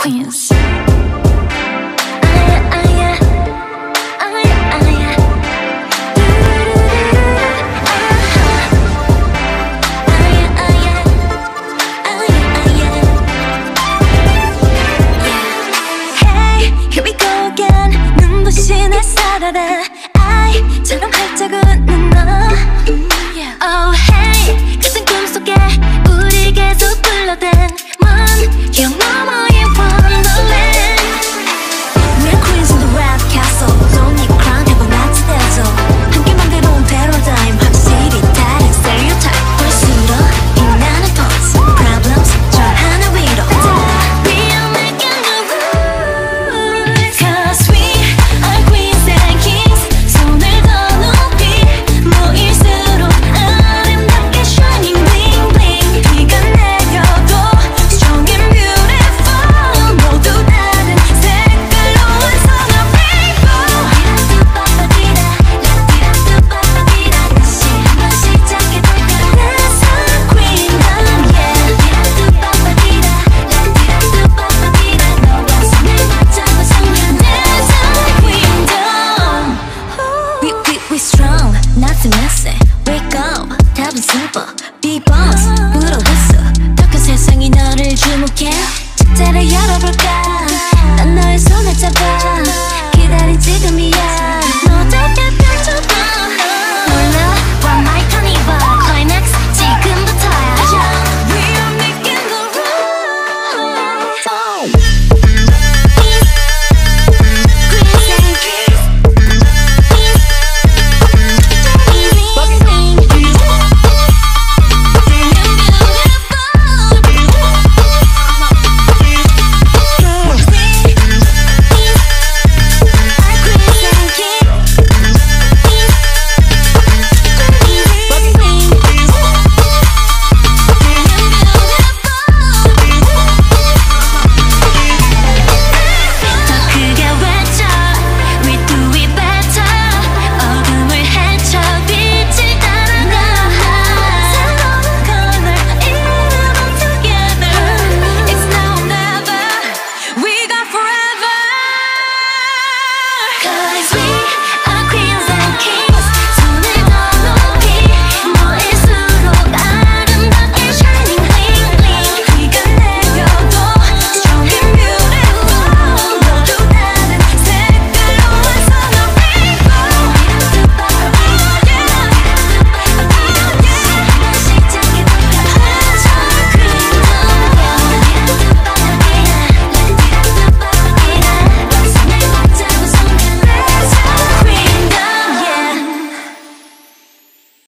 Queens. 눈부신 햇살아래 아이처럼 활짝 웃는 너 Oh hey 같은 꿈속에 우리 계속 불러댄 먼 기억 너머의 Wonderland We're queens in the rap castle Don't need crown 해봐 마치 대zo 함께 만들어온 paradigm 확실히 다른 stereotype 볼수록 빛나는 pose Problems 저 하나 위로 We are making the rules Cause we We strong, not too messy. Wake up, 답은 simple. Be boss, 불어 웃어. 더 큰 세상이 너를 주목해.